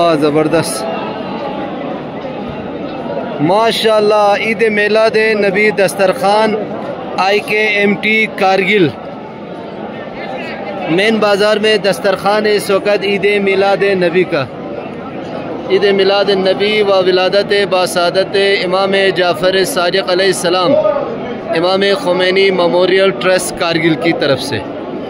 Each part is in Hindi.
वाह ज़बरदस्त माशाल्लाह। ईद मिलाद नबी दस्तरखान IKMT कारगिल मेन बाज़ार में दस्तरखान है इस वक़्त ईद मिलाद नबी का। ईद मिलाद नबी व विलादत बासादत इमाम जाफ़र सादिक़ अलैहिस्सलाम इमाम ख़ुमैनी मेमोरियल ट्रस्ट कारगिल की तरफ से।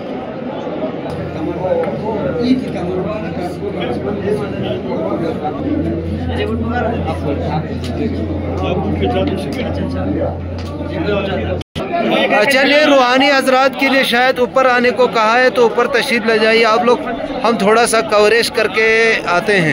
चलिए रूहानी हजरात के लिए शायद ऊपर आने को कहा है तो ऊपर तशरीफ ले जाइए आप लोग, हम थोड़ा सा कवरेज करके आते हैं।